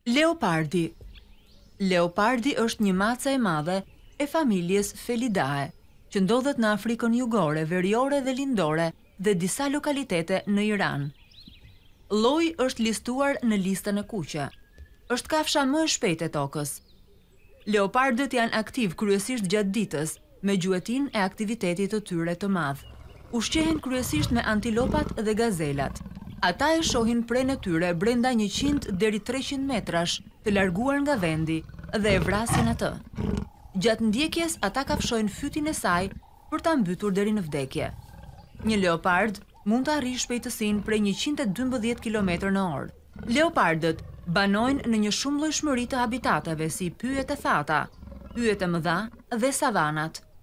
Leopardi. Leopardi është një maca e madhe e familjes Felidae, që ndodhet në Afrikën jugore, veriore dhe lindore dhe disa lokalitete në Iran. Lloji është listuar në listën e kuqe. Është kafsha më e shpejtë e tokës. Leopardët janë aktiv kryesisht gjatë ditës, me gjuetin e aktivitetit të tyre të madh. Ushqehen kryesisht me antilopat dhe gazelat. Ata e shohin prenë e tyre brenda 100 deri 300 metrash të larguar nga vendi dhe e vrasin atë. Gjatë ndjekjes, ata kafshojnë fytin e saj për ta mbytur deri në vdekje. Një leopard mund të arrijë shpejtësinë prej 112 km/h. Leopardët banojnë në një shumëllojshmëri të habitateve si pyjet e thata, pyjet e mëdha dhe savanat.